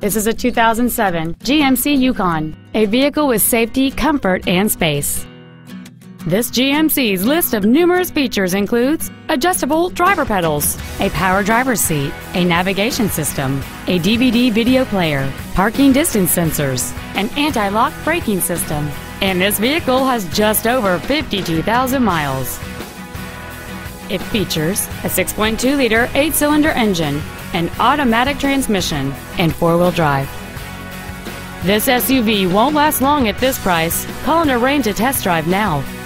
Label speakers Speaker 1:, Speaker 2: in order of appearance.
Speaker 1: This is a 2007 GMC Yukon, a vehicle with safety, comfort, and space. This GMC's list of numerous features includes adjustable driver pedals, a power driver's seat, a navigation system, a DVD video player, parking distance sensors, an anti-lock braking system, and this vehicle has just over 52,000 miles. It features a 6.2-liter 8-cylinder engine, an automatic transmission, and 4-wheel drive. This SUV won't last long at this price. Call and arrange a test drive now.